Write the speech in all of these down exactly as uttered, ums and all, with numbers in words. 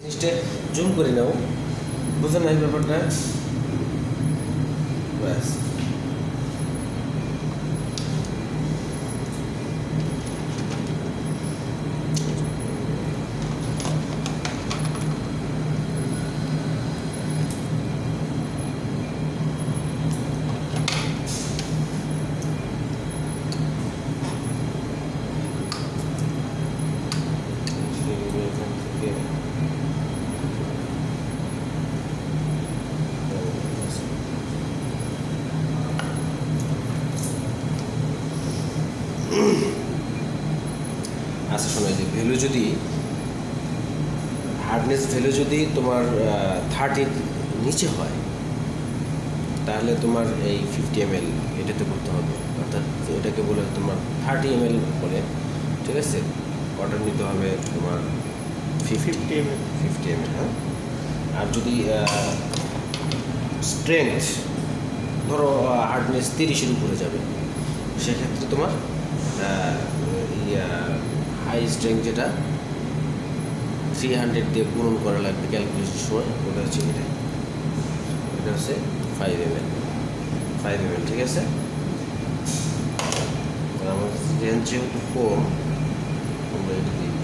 জিনিসটা জুম করে নাও, বুঝো না এই ব্যাপারটা? ব্যাস আচ্ছা শোনো, যে ভ্যালু যদি হার্ডনেস ভ্যালু যদি তোমার থার্টির নিচে হয় তাহলে তোমার এই ফিফটি এম এল এটাতে করতে হবে, অর্থাৎ এটাকে বলে তোমার থার্টি এম এল বলে, ঠিক আছে? অর্ডার নিতে হবে তোমার fifty M L fifty M L হ্যাঁ। আর যদি স্ট্রেংথ ধরো হার্ডনেস তিরিশের উপরে যাবে, সেক্ষেত্রে তোমার হাই স্ট্রেংথ যেটা থ্রি হান্ড্রেড দিয়ে পূরণ করা লাগবে ক্যালকুলেশন সময়, ওটা হচ্ছে এটা এটা হচ্ছে five M L five M L ঠিক আছে? আমার রেঞ্জ যেহেতু কম আমরা এটা দিই।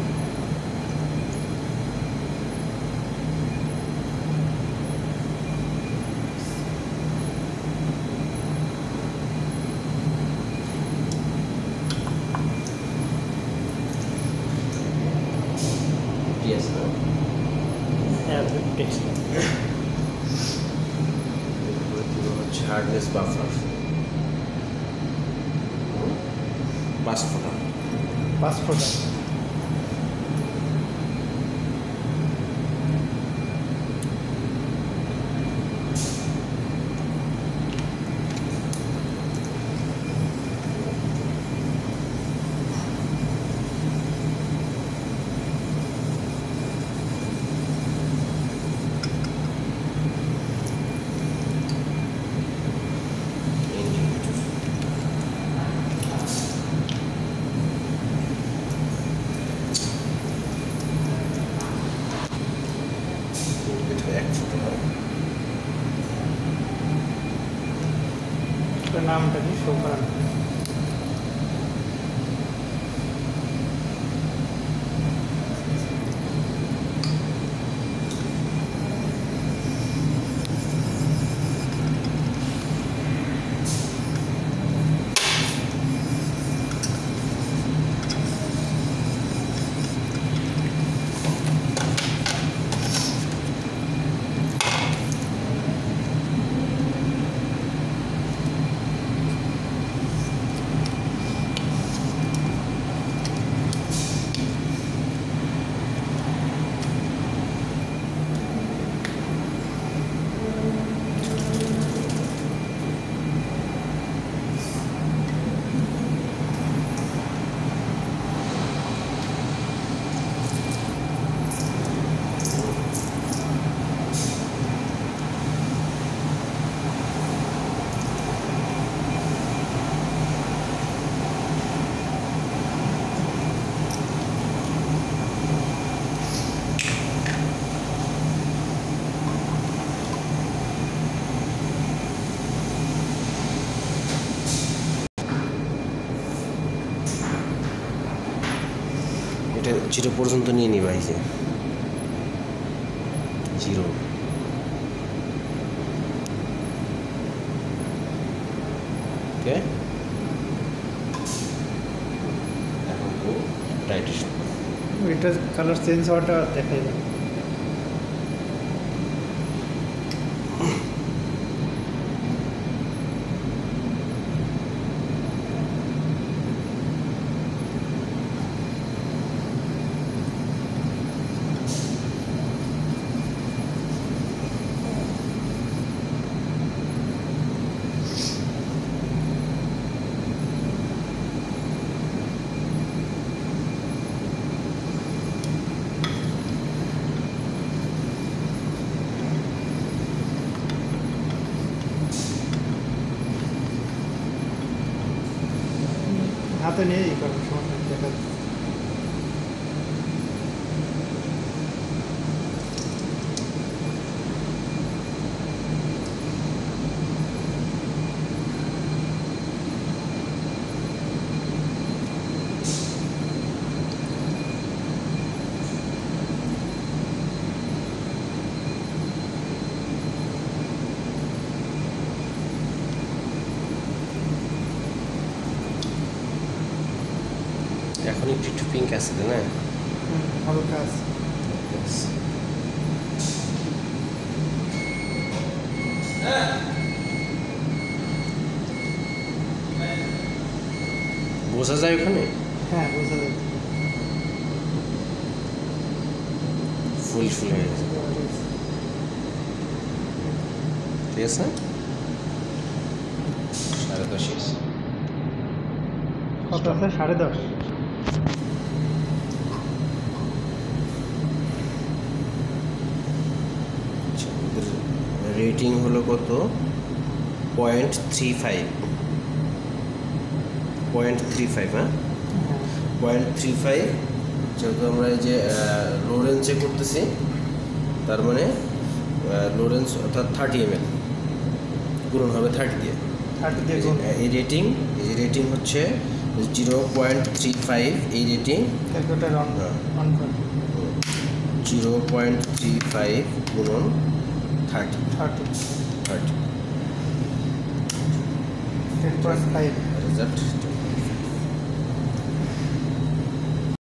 Yes, no. Yeah, the text. Hardness buffer. Passport. Passport. নামটা কি শো করা? এটা জিরো পর্যন্ত নিয়ে নিবা, এই যে জিরো ওকে। এখন তো টাইটেশন এটা কালার চেঞ্জ হওয়াটা দেখাই যাবে। হাতে নিয়ে এই করবো সমস্যা দেখা আছে তাই না? হুম, হালকা আছে। বোঝা যায় ওখানে হ্যাঁ, বোঝা যাচ্ছে। ফুল ফুল হয়ে গেছে, ঠিক আছে। সাড়ে দশ আছে। কত আছে? সাড়ে দশ। রেটিং হলো কত? Point three five point three five হ্যাঁ পয়েন্ট থ্রি ফাইভ যেহেতু আমরা এই যে লোরেন্সে করতেছি, তার মানে লোরেন্স অর্থাৎ থার্টি এম এল পূরণ হবে থার্টি দিয়ে। থার্টি দিয়ে গুণ। এই রেটিং এই যে রেটিং হচ্ছে জিরো পয়েন্ট থ্রি ফাইভ এই রেটিং ক্যালকুলেটর অন অন করুন। জিরো পয়েন্ট থ্রি ফাইভ গুণন thirty thirty thirty ten point five. Result